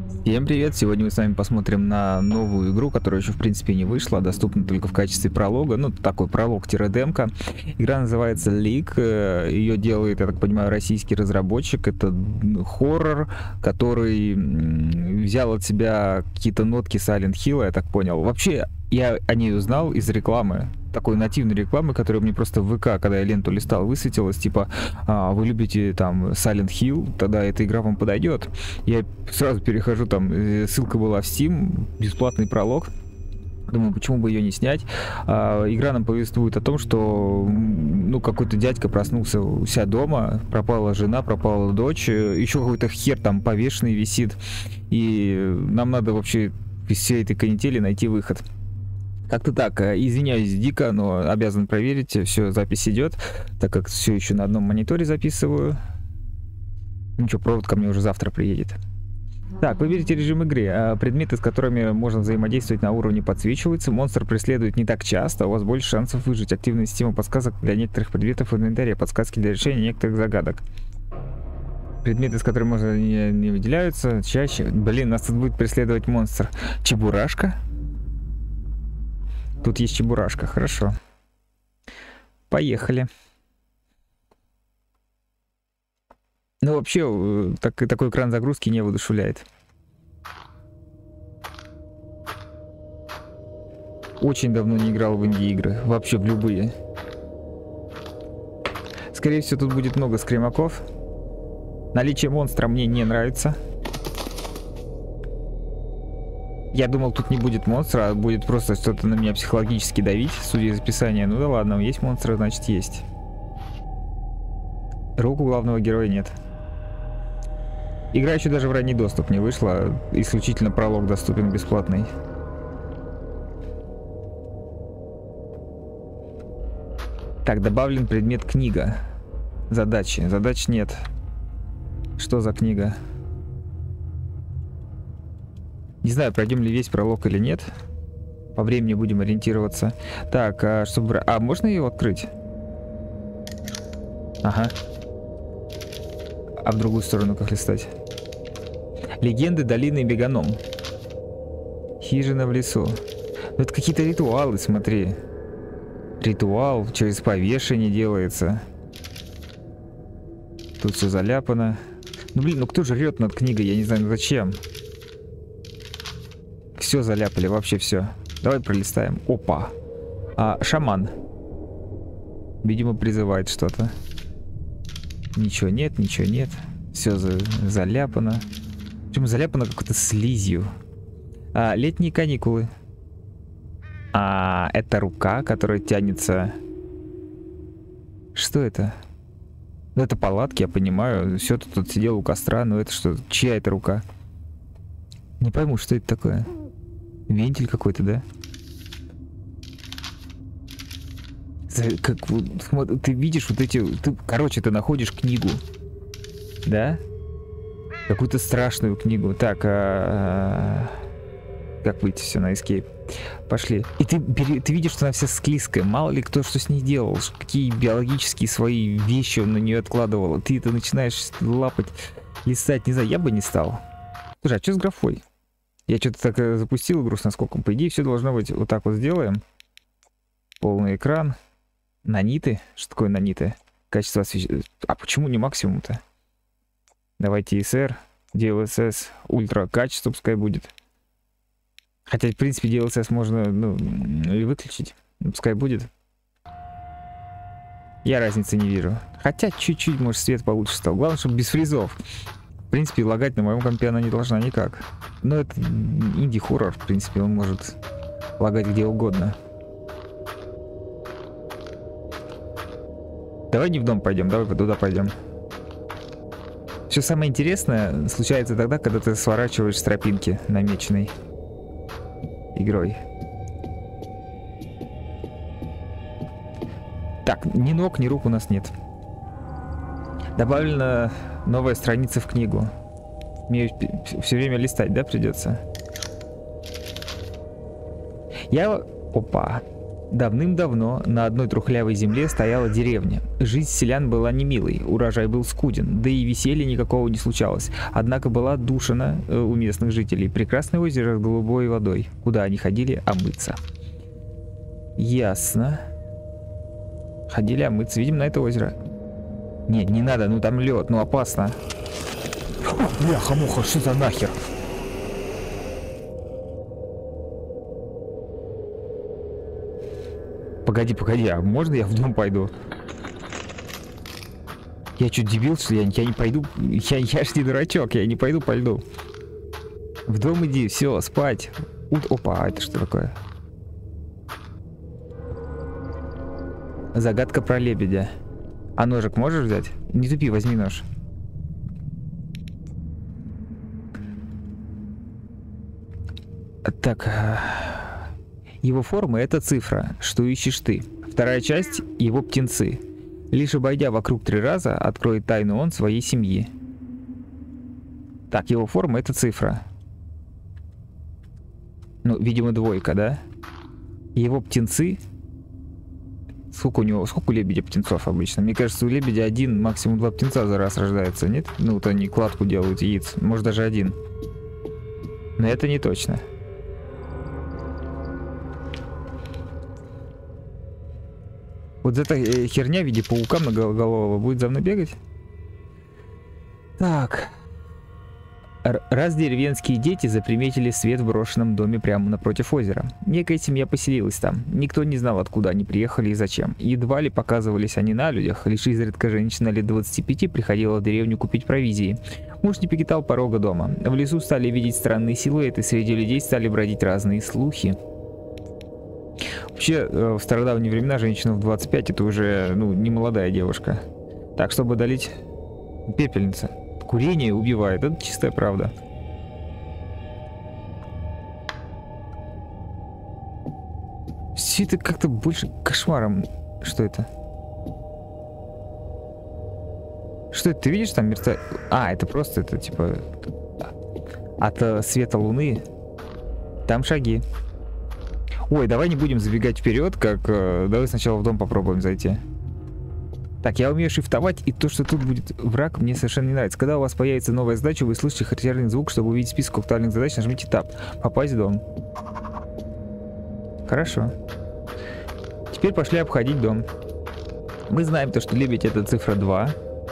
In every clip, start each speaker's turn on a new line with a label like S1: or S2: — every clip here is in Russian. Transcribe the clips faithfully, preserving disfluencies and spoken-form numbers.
S1: Всем привет! Сегодня мы с вами посмотрим на новую игру, которая еще в принципе не вышла, а доступна только в качестве пролога. Ну, такой пролог-демка. Игра называется League. Ее делает, я так понимаю, российский разработчик. Это хоррор, который взял от себя какие-то нотки Silent Hill, я так понял. Вообще, я о ней узнал из рекламы. Такой нативной рекламы, которая мне просто в ВК, когда я ленту листал, высветилась, типа, а, вы любите там Silent Hill, тогда эта игра вам подойдет. Я сразу перехожу, там ссылка была в Steam, бесплатный пролог. Думаю, почему бы ее не снять. А, игра нам повествует о том, что ну какой-то дядька проснулся у себя дома, пропала жена, пропала дочь, еще какой-то хер там повешенный висит, и нам надо вообще из всей этой канители найти выход. Как-то так, извиняюсь дико, но обязан проверить, все, запись идет, так как все еще на одном мониторе записываю. Ничего, провод ко мне уже завтра приедет. Так, выберите режим игры. Предметы, с которыми можно взаимодействовать на уровне, подсвечиваются. Монстр преследует не так часто, у вас больше шансов выжить. Активная система подсказок для некоторых предметов в инвентаре, подсказки для решения некоторых загадок. Предметы, с которыми можно не, не выделяются, чаще. Блин, нас тут будет преследовать монстр. Чебурашка? Тут есть чебурашка, хорошо. Поехали. Ну, вообще, так, такой экран загрузки не воодушевляет. Очень давно не играл в инди-игры. Вообще в любые. Скорее всего, тут будет много скримаков. Наличие монстра мне не нравится. Я думал, тут не будет монстра, а будет просто что-то на меня психологически давить, судя из описания. Ну да ладно, есть монстры, значит есть. Рук у главного героя нет. Игра еще даже в ранний доступ не вышла, исключительно пролог доступен бесплатный. Так, добавлен предмет книга. Задачи. Задач нет. Что за книга? Не знаю, пройдем ли весь пролог или нет. По времени будем ориентироваться. Так, а чтобы... А можно ее открыть? Ага. А в другую сторону как листать? Легенды долины Меганом. Хижина в лесу. Ну, это какие-то ритуалы, смотри. Ритуал через повешение делается. Тут все заляпано. Ну блин, ну кто жрет над книгой? Я не знаю, зачем. Все заляпали, вообще все. Давай пролистаем. Опа. А, шаман. Видимо, призывает что-то. Ничего нет, ничего нет. Все за заляпано. Причем заляпано какой-то слизью. А, летние каникулы. А, это рука, которая тянется. Что это? Ну, это палатки, я понимаю. Все, ты тут сидел у костра, но это что? Чья это рука? Не пойму, что это такое. Вентиль какой-то, да? Как, ты видишь вот эти... Ты, короче, ты находишь книгу. Да? Какую-то страшную книгу. Так, а... как выйти все на escape? Пошли. И ты, ты видишь, что она вся склизкая. Мало ли кто что с ней делал. Какие биологические свои вещи он на нее откладывал. Ты это начинаешь лапать, листать. Не знаю, я бы не стал. Слушай, а что с графой? Я что-то так запустил игру с наскоком. По идее, все должно быть вот так вот сделаем. Полный экран. Наниты. Что такое наниты? Качество освещения. А почему не максимум-то? Давайте эс эр, ди эл эс эс, ультра качество пускай будет. Хотя, в принципе, ди эл эс эс можно, ну, и выключить. Пускай будет. Я разницы не вижу. Хотя, чуть-чуть, может, свет получше стал. Главное, чтобы без фризов. В принципе, лагать на моем компе она не должна никак. Но это инди-хоррор, в принципе, он может лагать где угодно. Давай не в дом пойдем, давай туда пойдем. Все самое интересное случается тогда, когда ты сворачиваешь с тропинки, намеченной игрой. Так, ни ног, ни рук у нас нет. Добавлена новая страница в книгу. Мне все время листать, да, придется? Я... Опа. Давным-давно на одной трухлявой земле стояла деревня. Жизнь селян была немилой, урожай был скуден, да и веселья никакого не случалось. Однако была отдушина э, у местных жителей прекрасное озеро с голубой водой, куда они ходили омыться. Ясно. Ходили омыться, видимо, на это озеро. Нет, не надо, ну там лед, ну опасно. Бляха-муха, что за нахер? Погоди, погоди, а можно я в дом пойду? Я что, дебил, что ли? Я, я не пойду. Я, я ж не дурачок, я не пойду по льду. В дом иди, все, спать. Ут, опа, это что такое? Загадка про лебедя. А ножик можешь взять? Не тупи, возьми нож. Так. Его форма — это цифра, что ищешь ты. Вторая часть — его птенцы. Лишь обойдя вокруг три раза, откроет тайну он своей семьи. Так, его форма — это цифра. Ну, видимо, двойка, да? Его птенцы... Сколько у него, сколько у лебедя птенцов обычно? Мне кажется, у лебедя один, максимум два птенца за раз рождается, нет? Ну, вот они кладку делают яиц, может даже один. Но это не точно. Вот эта э, херня в виде паука многоголового будет за мной бегать? Так. Р раз деревенские дети заприметили свет в брошенном доме прямо напротив озера. Некая семья поселилась там. Никто не знал, откуда они приехали и зачем. Едва ли показывались они на людях. Лишь изредка женщина лет двадцати пяти приходила в деревню купить провизии. Муж не покидал порога дома. В лесу стали видеть странные силуэты. Среди людей стали бродить разные слухи. Вообще, в стародавние времена женщина в двадцать пять это уже, ну, не молодая девушка. Так, чтобы удалить пепельница. Курение убивает, это чистая правда. Все это как-то больше кошмаром. Что это? Что это? Ты видишь там мерцает? А, это просто, это типа от света луны. Там шаги. Ой, давай не будем забегать вперед, как... Э, давай сначала в дом попробуем зайти. Так, я умею шифтовать, и то, что тут будет враг, мне совершенно не нравится. Когда у вас появится новая задача, вы слышите характерный звук. Чтобы увидеть список актуальных задач, нажмите Tab. Попасть в дом. Хорошо. Теперь пошли обходить дом. Мы знаем то, что лебедь — это цифра два.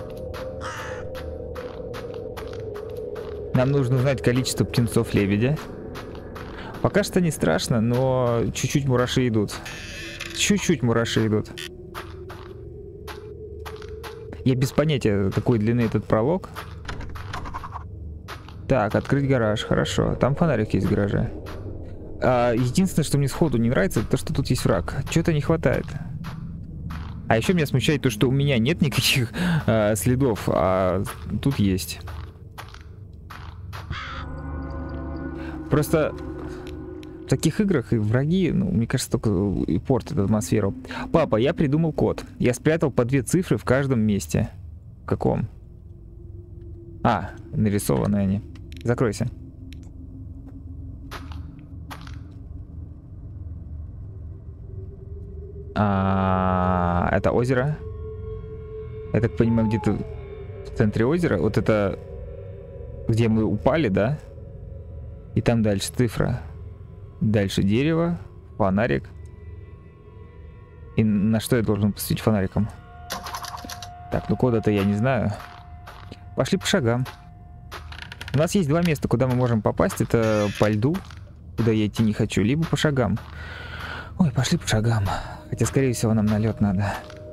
S1: Нам нужно узнать количество птенцов лебедя. Пока что не страшно, но чуть-чуть мураши идут. Чуть-чуть мураши идут. Я без понятия, какой длины этот пролог. Так, открыть гараж, хорошо. Там фонарик есть в гараже. А, единственное, что мне сходу не нравится, это то, что тут есть враг. Чего-то не хватает. А еще меня смущает то, что у меня нет никаких а, следов, а тут есть. Просто в таких играх и враги, ну, мне кажется, только и портят атмосферу. Папа, я придумал код. Я спрятал по две цифры в каждом месте. В каком? А, нарисованы они. Закройся. А, это озеро. Я так понимаю, где-то в центре озера. Вот это, где мы упали, да? И там дальше цифра. Дальше дерево, фонарик. И на что я должен посветить фонариком? Так, ну кода-то я не знаю. Пошли по шагам. У нас есть два места, куда мы можем попасть. Это по льду, куда я идти не хочу, либо по шагам. Ой, пошли по шагам. Хотя, скорее всего, нам на лед надо.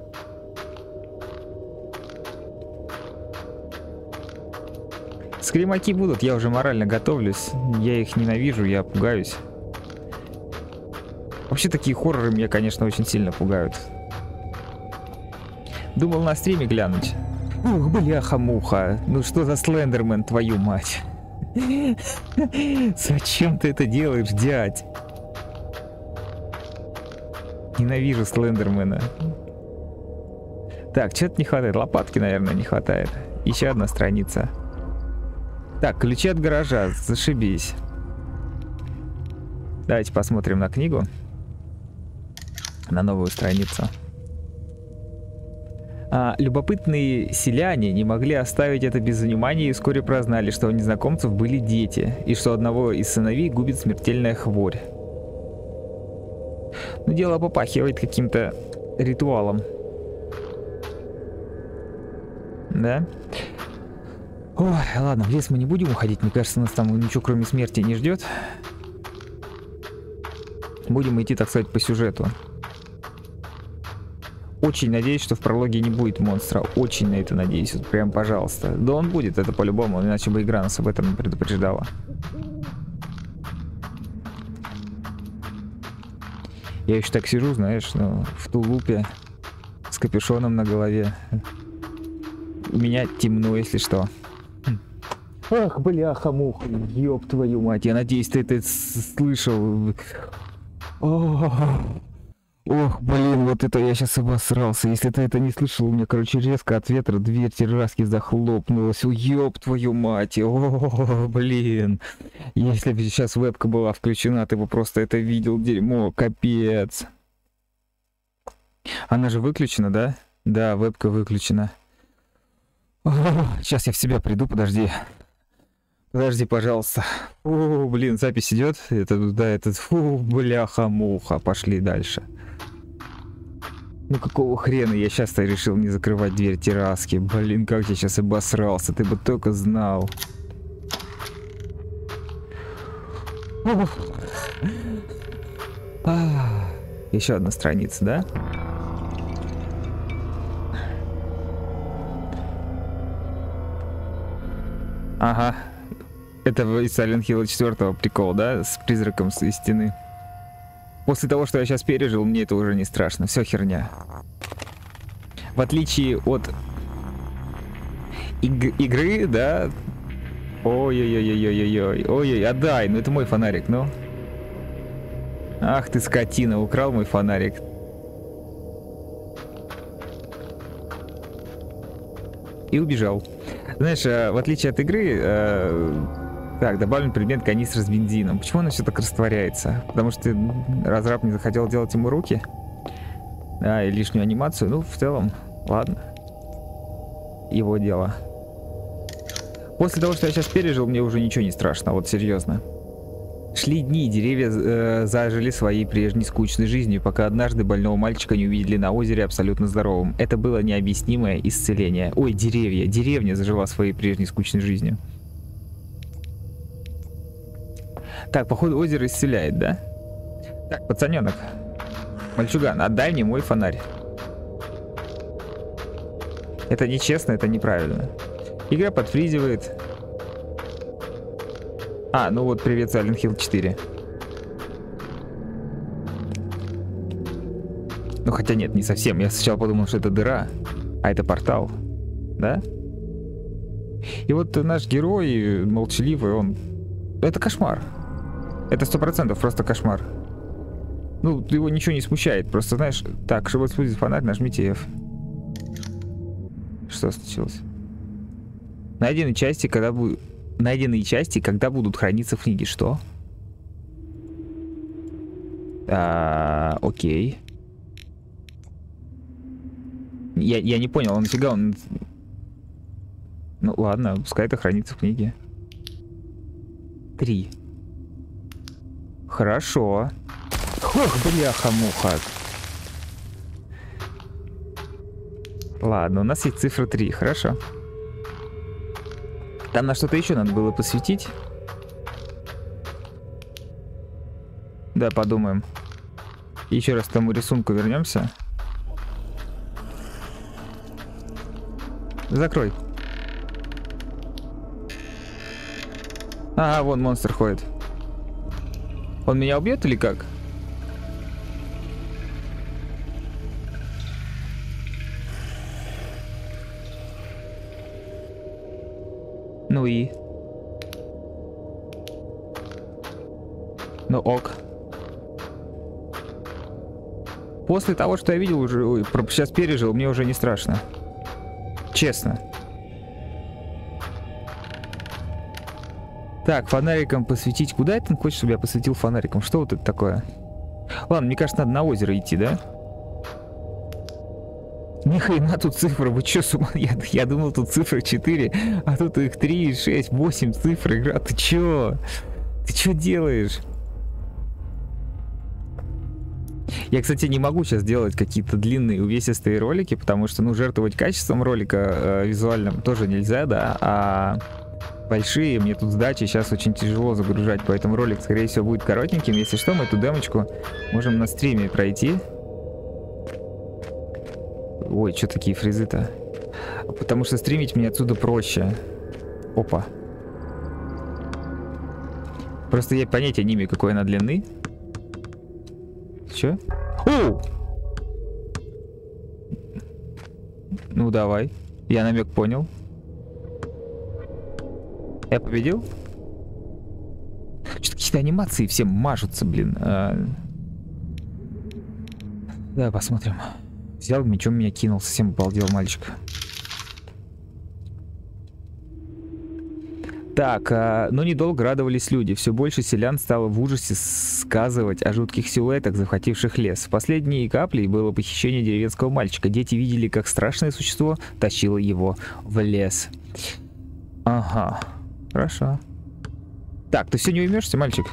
S1: Скримаки будут, я уже морально готовлюсь. Я их ненавижу, я пугаюсь. Вообще такие хорроры меня, конечно, очень сильно пугают. Думал на стриме глянуть. Ух, бляха-муха. Ну что за Слендермен, твою мать? Зачем ты это делаешь, дядь? Ненавижу Слендермена. Так, что-то не хватает. Лопатки, наверное, не хватает. Еще одна страница. Так, ключи от гаража. Зашибись. Давайте посмотрим на книгу. на новую страницу. А любопытные селяне не могли оставить это без внимания и вскоре прознали, что у незнакомцев были дети, и что одного из сыновей губит смертельная хворь. Но дело попахивает каким-то ритуалом. Да? Ой, ладно, в лес мы не будем уходить, мне кажется, нас там ничего кроме смерти не ждет. Будем идти, так сказать, по сюжету. Очень надеюсь, что в прологе не будет монстра. Очень на это надеюсь. Вот прям, пожалуйста. Да он будет, это по-любому, иначе бы игра нас об этом не предупреждала. Я еще так сижу, знаешь, ну, в тулупе, с капюшоном на голове. У меня темно, если что. Ах, бляха-муха, ёб твою мать. Я надеюсь, ты это слышал. Ох, ох, блин, вот это я сейчас обосрался. Если ты это не слышал, у меня, короче, резко от ветра дверь терраски захлопнулась. О, ёб твою мать. О, блин. Если бы сейчас вебка была включена, ты бы просто это видел, дерьмо, капец. Она же выключена, да? Да, вебка выключена. О, сейчас я в себя приду, подожди. Подожди, пожалуйста. О, блин, запись идет. Это, да, это, фу, бляха-муха. Пошли дальше. Ну какого хрена я сейчас-то решил не закрывать дверь терраски? Блин, как я сейчас обосрался, ты бы только знал. А, еще одна страница, да? Ага. Это из Silent Hill четыре прикол, да? С призраком с стены. После того, что я сейчас пережил, мне это уже не страшно. Все херня. В отличие от иг игры, да? Ой-ой-ой-ой-ой-ой. Ой-ой, отдай, ну это мой фонарик, ну. Ах ты скотина, украл мой фонарик. И убежал. Знаешь, в отличие от игры... Э Так, добавлен предмет канистра с бензином. Почему она все так растворяется? Потому что разраб не захотел делать ему руки? Да, и лишнюю анимацию. Ну, в целом, ладно. Его дело. После того, что я сейчас пережил, мне уже ничего не страшно, вот серьезно. Шли дни, деревья э, зажили своей прежней скучной жизнью, пока однажды больного мальчика не увидели на озере абсолютно здоровым. Это было необъяснимое исцеление. Ой, деревья. Деревня зажила своей прежней скучной жизнью. Так, походу озеро исцеляет, да? Так, пацаненок. Мальчуган, отдай мне мой фонарь. Это нечестно, это неправильно. Игра подфризивает. А, ну вот, привет, Silent Hill четыре. Ну хотя нет, не совсем. Я сначала подумал, что это дыра, а это портал. Да? И вот наш герой, молчаливый, он... Это кошмар. Это сто процентов просто кошмар. Ну, его ничего не смущает. Просто, знаешь... Так, чтобы спустить фонарь, нажмите F. Что случилось? Найденные части, когда будут... Найденные части, когда будут храниться в книге. Что? А, окей. Я, я не понял, он нафига он... Ну ладно, пускай это хранится в книге. Три. Хорошо. Ох, бляха-муха. Ладно, у нас есть цифра три, хорошо. Там на что-то еще надо было посвятить. Да, подумаем. Еще раз к тому рисунку вернемся. Закрой. Ага, вон монстр ходит. Он меня убьет или как? Ну и? Ну ок. После того, что я видел уже, ой, сейчас пережил, мне уже не страшно. Честно. Так, фонариком посветить. Куда это он хочет, чтобы я посветил фонариком? Что вот это такое? Ладно, мне кажется, надо на озеро идти, да? Ни хрена тут цифры, вы чё, с ума? Я, я думал, тут цифры четыре, а тут их три, шесть, восемь цифр. Игра, ты чё? Ты чё делаешь? Я, кстати, не могу сейчас делать какие-то длинные увесистые ролики, потому что, ну, жертвовать качеством ролика э, визуальным тоже нельзя, да, а большие мне тут сдачи сейчас очень тяжело загружать, поэтому ролик, скорее всего, будет коротеньким. Если что, мы эту демочку можем на стриме пройти. Ой, что такие фризы-то? Потому что стримить мне отсюда проще. Опа. Просто я понятия не имею, какой она длины. Че? О! Ну давай. Я намек понял. Я победил? Что-то какие-то анимации все мажутся, блин. А... Давай посмотрим. Взял мечом, меня кинул. Совсем обалдел мальчик. Так, а, но недолго радовались люди. Все больше селян стало в ужасе сказывать о жутких силуэтах, захвативших лес. Последней каплей было похищение деревенского мальчика. Дети видели, как страшное существо тащило его в лес. Ага, хорошо. Так, ты все не уймешься, мальчик?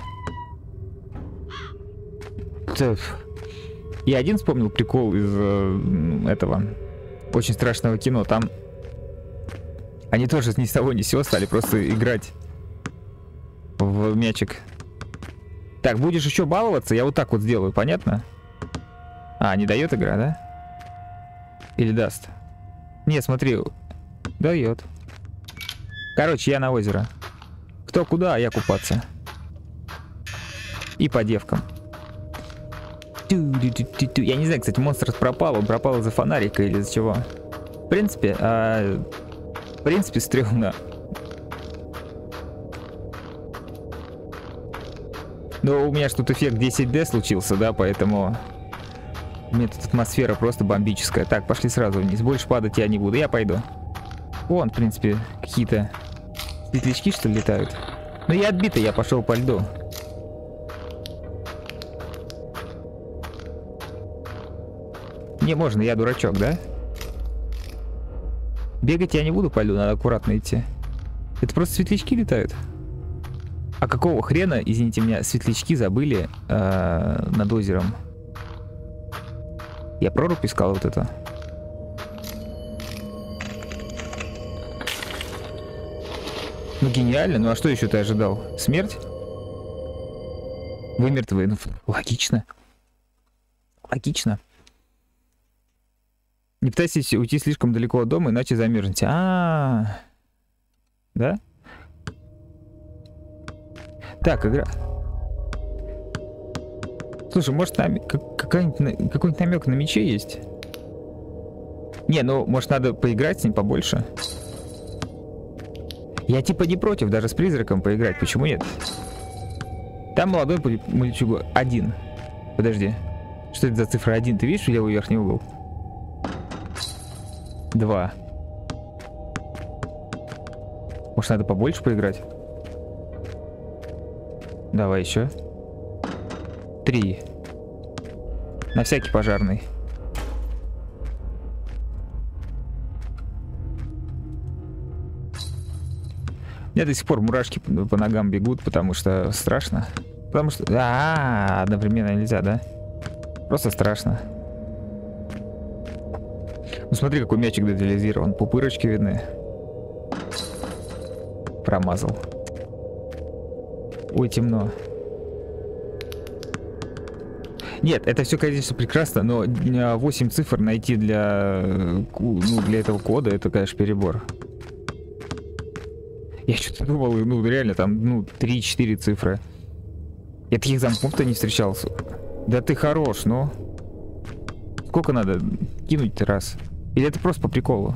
S1: Так. Я один вспомнил прикол из э, этого очень страшного кино. Там они тоже ни с того ни с сего стали просто играть в мячик. Так, будешь еще баловаться, я вот так вот сделаю, понятно? А, не дает игра, да? Или даст? Не, смотри, дает. Короче, я на озеро. Кто куда, а я купаться. И по девкам. Я не знаю, кстати, монстр пропал, он пропал из-за фонарика или из-за чего. В принципе, а... в принципе, стрёмно. Но у меня ж тут эффект десять дэ случился, да, поэтому... У меня тут атмосфера просто бомбическая. Так, пошли сразу вниз. Больше падать я не буду, я пойду. Вон, в принципе, какие-то светлячки, что ли, летают. Ну, я отбитый, я пошел по льду. Не, можно, я дурачок, да? Бегать я не буду по льду, надо аккуратно идти. Это просто светлячки летают. А какого хрена, извините меня, светлячки забыли э, над озером? Я прорубь искал вот это. Ну гениально, ну а что еще ты ожидал? Смерть? Вы мертвы, ну логично. Логично. Не пытайтесь уйти слишком далеко от дома, иначе замерзнете. А, -а, а, да? Так, игра. Слушай, может там какой-нибудь намек на мече есть? Не, ну может надо поиграть с ним побольше. Я типа не против даже с призраком поиграть, почему нет? Там молодой мальчугу один. Подожди. Что это за цифра один? Ты видишь левый верхний угол? Два. Может, надо побольше поиграть? Давай еще. Три. На всякий пожарный. У меня до сих пор мурашки по, по ногам бегут, потому что страшно. Потому что... А, -а, -а одновременно нельзя, да? Просто страшно. Ну смотри, какой мячик детализирован. Пупырочки видны. Промазал. Ой, темно. Нет, это все, конечно, прекрасно, но восемь цифр найти для, ну, для этого кода, это, конечно, перебор. Я что-то думал, ну, реально, там, ну, три-четыре цифры. Я таких замков-то не встречался. Да ты хорош, ну. Сколько надо кинуть-то раз? Или это просто по приколу?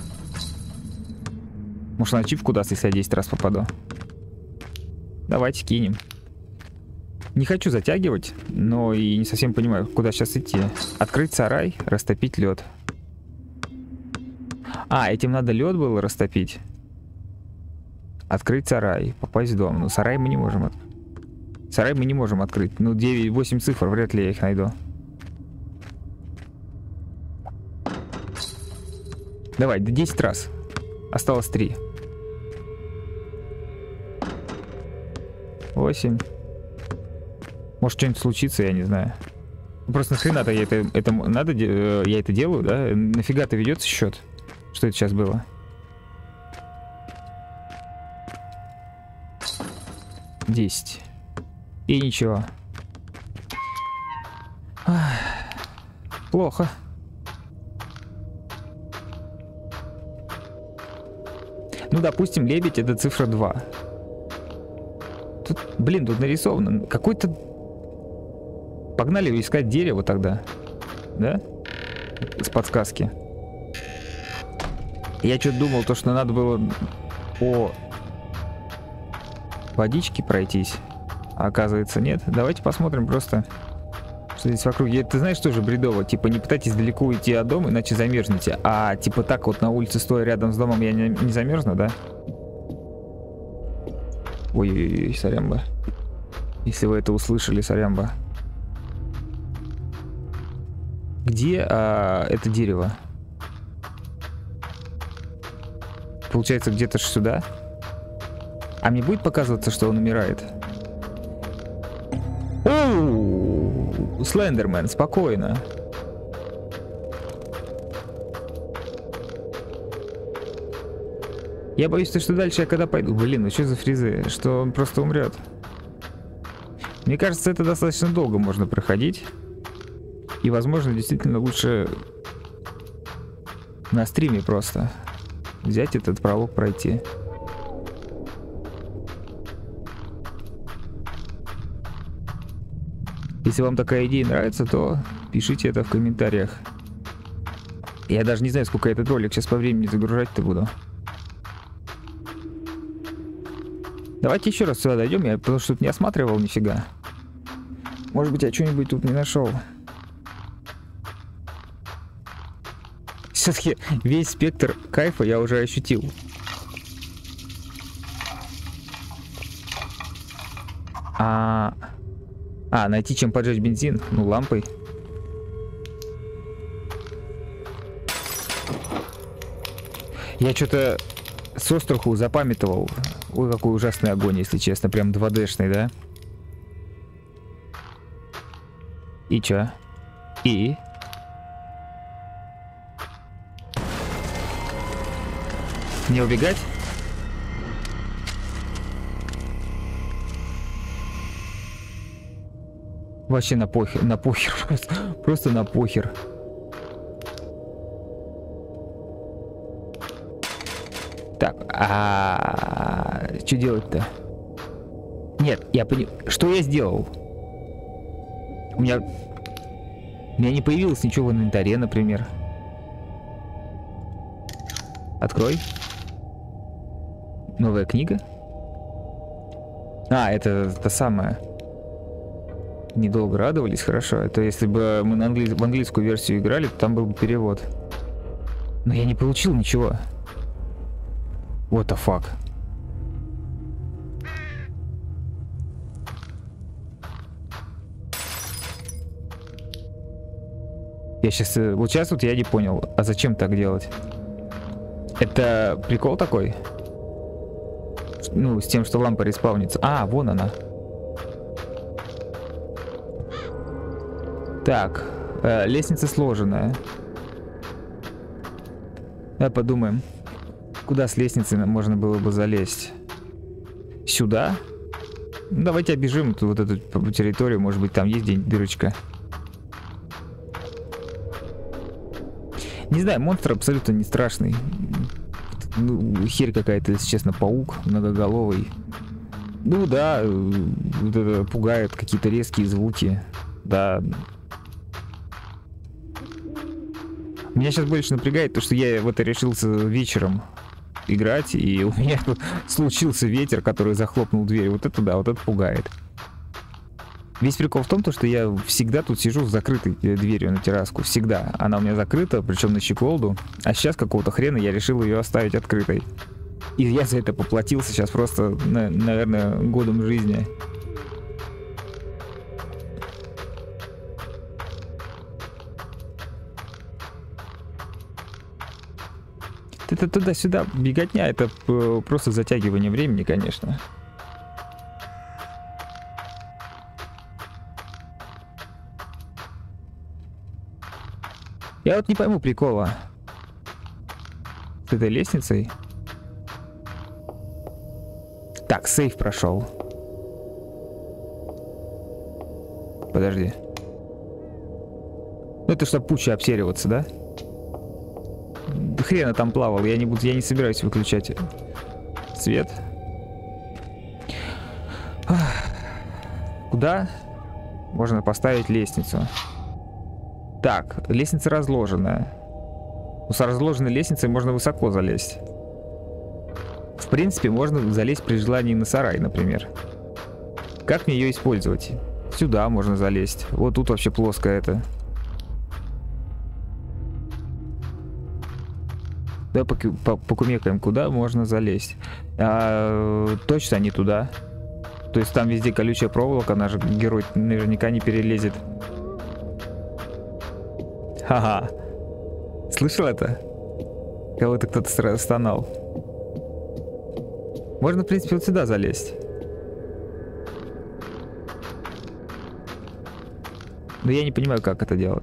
S1: Может, на ачивку даст, если я десять раз попаду? Давайте кинем. Не хочу затягивать, но и не совсем понимаю, куда сейчас идти. Открыть сарай, растопить лед. А, этим надо лед было растопить. Открыть сарай, попасть в дом. Но сарай мы не можем открыть. Сарай мы не можем открыть. Ну, девять-восемь цифр, вряд ли я их найду. Давай, десять раз. Осталось три. восемь. Может, что-нибудь случится, я не знаю. Просто нахрена-то я это, это надо, я это делаю, да? Нафига-то ведется счет? Что это сейчас было? десять. И ничего. Ах, плохо. Ну, допустим, лебедь — это цифра два. Тут, блин, тут нарисовано какой-то... Погнали искать дерево тогда. Да? С подсказки. Я что-то думал, то, что надо было по водичке пройтись. А оказывается, нет. Давайте посмотрим просто, что здесь вокруг. Я, ты знаешь, что же бредово? Типа, не пытайтесь далеко уйти от дома, иначе замерзнете. А типа так вот на улице, стоя рядом с домом, я не, не замерзну, да? Ой-ой-ой, сорямба. Если вы это услышали, сорямба. Где а, это дерево? Получается, где-то ж сюда. А мне будет показываться, что он умирает? Оу, Слендермен, спокойно. Я боюсь, что дальше я когда пойду... Блин, ну что за фризы? Что он просто умрет? Мне кажется, это достаточно долго можно проходить. И, возможно, действительно лучше на стриме просто взять этот пролог, пройти. Если вам такая идея нравится, то пишите это в комментариях. Я даже не знаю, сколько я этот ролик сейчас по времени загружать-то буду. Давайте еще раз сюда дойдем, я потому что тут не осматривал нифига. Может быть, я что-нибудь тут не нашел. Все-таки весь спектр кайфа я уже ощутил. А, а найти чем поджечь бензин? Ну, лампой. Я что-то с остраху запамятовал. Ой, какой ужасный огонь, если честно. Прям два дэ-шный, да? И чё? И? Не убегать? Вообще на похер, на похер, просто, просто на похер. Так, а что делать-то? Нет, я понимаю, что я сделал? У меня, у меня не появилось ничего в инвентаре, например. Открой. Новая книга. А, это та самая. Недолго радовались, хорошо. Это если бы мы на англи... в английскую версию играли, то там был бы перевод. Но я не получил ничего. What the fuck? Я сейчас... Вот сейчас вот я не понял. А зачем так делать? Это прикол такой? Ну, с тем, что лампа респаунится. А, вон она. Так, э, лестница сложенная. Давай подумаем, куда с лестницы можно было бы залезть. Сюда? Ну, давайте обежим вот эту территорию, может быть, там есть где-нибудь дырочка. Не знаю, монстр абсолютно не страшный. Ну, херь какая-то, если честно, паук многоголовый. Ну да, вот это пугает, какие-то резкие звуки. Да. Меня сейчас больше напрягает то, что я в это решился вечером играть, и у меня случился ветер, который захлопнул дверь. Вот это да, вот это пугает. Весь прикол в том, что я всегда тут сижу с закрытой дверью на терраску. Всегда. Она у меня закрыта, причем на щеколду. А сейчас какого-то хрена я решил ее оставить открытой. И я за это поплатился сейчас просто, наверное, годом жизни. Это туда-сюда беготня, это просто затягивание времени, конечно. Я вот не пойму прикола с этой лестницей. Так, сейф прошел. Подожди. Ну это чтобы пуча обсериваться, да? Хрена там плавал, я не буду, я не собираюсь выключать свет. Куда можно поставить лестницу? Так, лестница разложенная. Ну, с разложенной лестницей можно высоко залезть. В принципе, можно залезть при желании на сарай, например. Как мне ее использовать? Сюда можно залезть. Вот тут вообще плоско это. Да, покумекаем, куда можно залезть. А, точно не туда. То есть там везде колючая проволока, наш герой наверняка не перелезет. Ха-ха. Слышал это? Кого-то кто-то стонал. Можно, в принципе, вот сюда залезть. Но я не понимаю, как это делать.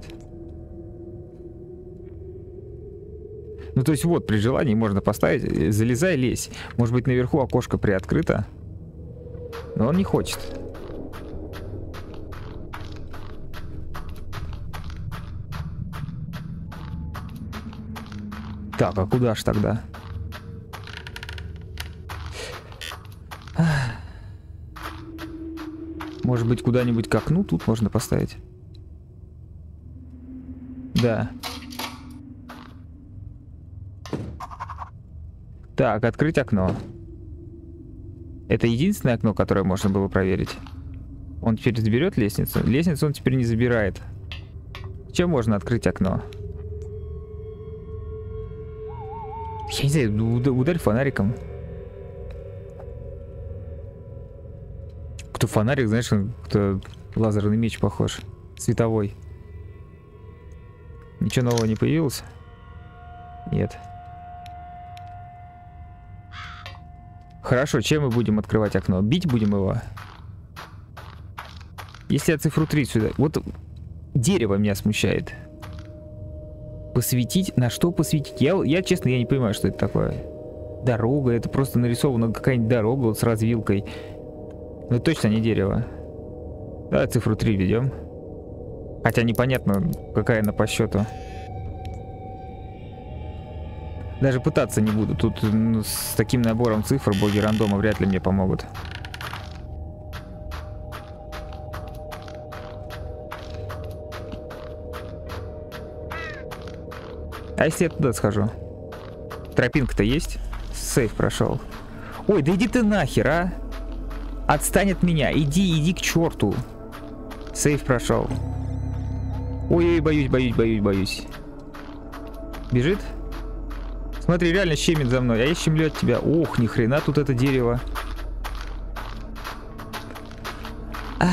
S1: Ну, то есть вот, при желании можно поставить, залезай, лезь. Может быть, наверху окошко приоткрыто. Но он не хочет. Так, а куда ж тогда? Может быть, куда-нибудь к окну тут можно поставить? Да. Так, открыть окно. Это единственное окно, которое можно было проверить. Он теперь заберет лестницу? Лестницу он теперь не забирает. Чем можно открыть окно? Я не знаю, ударь фонариком. Кто фонарик, знаешь, кто лазерный меч похож. Световой. Ничего нового не появилось? Нет. Хорошо, чем мы будем открывать окно? Бить будем его? Если я цифру три сюда... Вот дерево меня смущает. Посветить? На что посветить? Я, я честно, я не понимаю, что это такое. Дорога, это просто нарисована какая-нибудь дорога вот с развилкой. Ну точно не дерево. Давай цифру три ведем. Хотя непонятно, какая она по счету. Даже пытаться не буду. Тут ну, с таким набором цифр боги рандома вряд ли мне помогут. А если я туда схожу? Тропинка-то есть? Сейф прошел. Ой, да иди ты нахер, а! Отстань от меня. Иди, иди к черту. Сейф прошел. Ой-ой, боюсь, боюсь, боюсь, боюсь. Бежит? Смотри, реально щемит за мной. А я щемлю от тебя. Ох, ни хрена тут это дерево. Ах.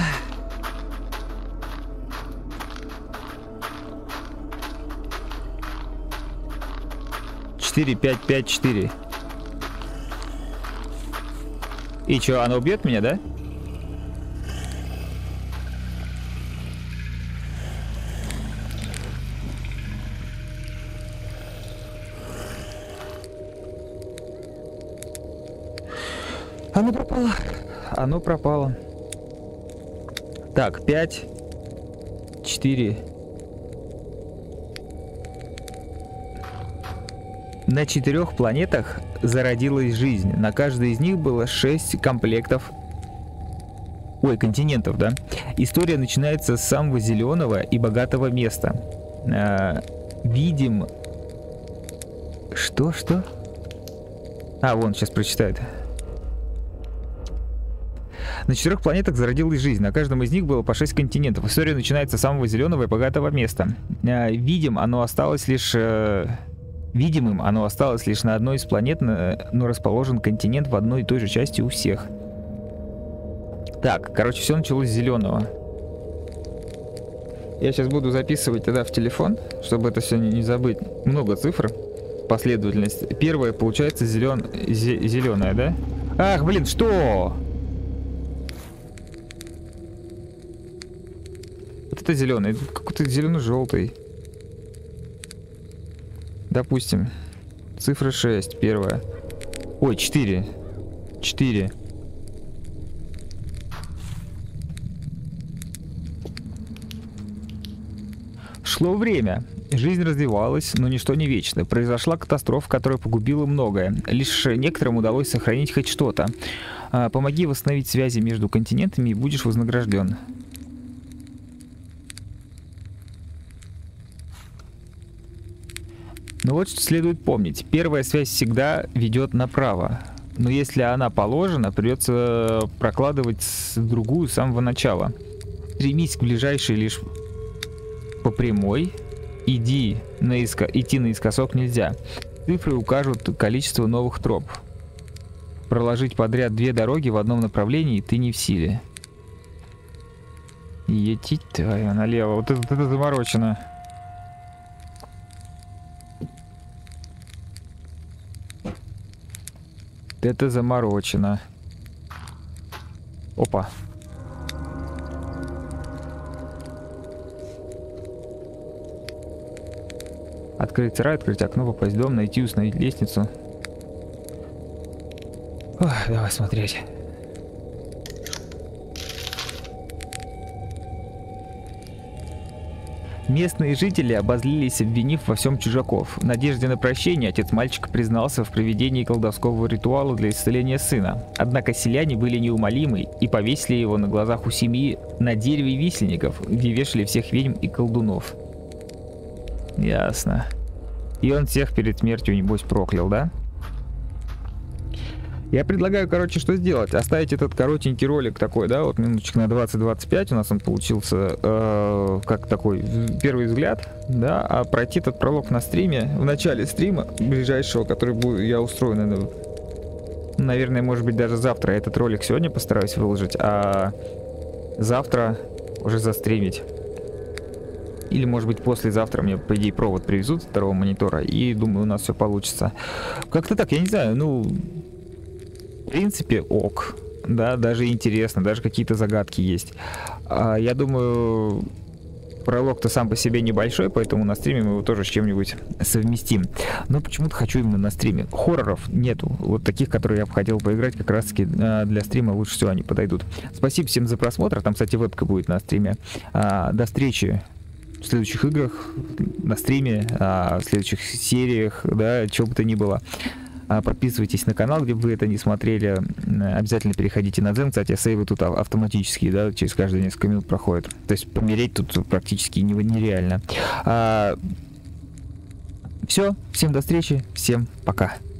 S1: четыре, пять, пять, четыре. И чё, оно убьет меня, да? Оно пропало. Оно пропало. Так, пять, четыре. На четырех планетах зародилась жизнь. На каждой из них было шесть комплектов. Ой, континентов, да? История начинается с самого зеленого и богатого места. А, видим... Что, что? А, вон, сейчас прочитает. На четырех планетах зародилась жизнь. На каждом из них было по шесть континентов. История начинается с самого зеленого и богатого места. А, видим, оно осталось лишь... Э... Видимым оно осталось лишь на одной из планет, но расположен континент в одной и той же части у всех. Так, короче, все началось с зеленого. Я сейчас буду записывать тогда в телефон, чтобы это все не забыть. Много цифр. последовательность. Первая получается зелен... зеленая, да? Ах, блин, что? Вот это зеленый, какой-то зелено-желтый. Допустим. Цифра шесть, первая. Ой, четыре. четыре. Шло время. Жизнь развивалась, но ничто не вечно. Произошла катастрофа, которая погубила многое. Лишь некоторым удалось сохранить хоть что-то. А, помоги восстановить связи между континентами и будешь вознагражден. Но вот что следует помнить. Первая связь всегда ведет направо. Но если она положена, придется прокладывать другую с самого начала. Стремись к ближайшей лишь по прямой. Иди наиско... Идти наискосок нельзя. Цифры укажут количество новых троп. Проложить подряд две дороги в одном направлении ты не в силе. Етить твою налево. Вот это, это заморочено. Это заморочено. Опа. Открыть сарай, открыть окно, попасть в дом, найти, установить лестницу. Ох, давай смотреть. Местные жители обозлились, обвинив во всем чужаков. В надежде на прощение отец мальчика признался в проведении колдовского ритуала для исцеления сына. Однако селяне были неумолимы и повесили его на глазах у семьи на дереве висельников, где вешали всех ведьм и колдунов. Ясно. И он всех перед смертью, небось, проклял, да? Я предлагаю, короче, что сделать? Оставить этот коротенький ролик такой, да, вот минуточек на двадцать-двадцать пять у нас он получился, э, как такой первый взгляд, да, а пройти этот пролог на стриме, в начале стрима ближайшего, который буду, я устрою, наверное, наверное, может быть, даже завтра. Я этот ролик сегодня постараюсь выложить, а завтра уже застримить. Или, может быть, послезавтра мне, по идее, провод привезут с второго монитора, и думаю, у нас все получится. Как-то так, я не знаю, ну... В принципе, ок. Да, даже интересно, даже какие-то загадки есть. А, я думаю, пролог-то сам по себе небольшой, поэтому на стриме мы его тоже с чем-нибудь совместим. Но почему-то хочу именно на стриме. Хорроров нету. Вот таких, которые я бы хотел поиграть, как раз-таки для стрима лучше всего они подойдут. Спасибо всем за просмотр. Там, кстати, вебка будет на стриме. А, до встречи в следующих играх, на стриме, а, в следующих сериях, да, чего бы то ни было. Подписывайтесь на канал, где бы вы это не смотрели. Обязательно переходите на Дзен. Кстати, сейвы тут автоматически, да, через каждые несколько минут проходят. То есть помереть тут практически нереально. А... Все, всем до встречи, всем пока.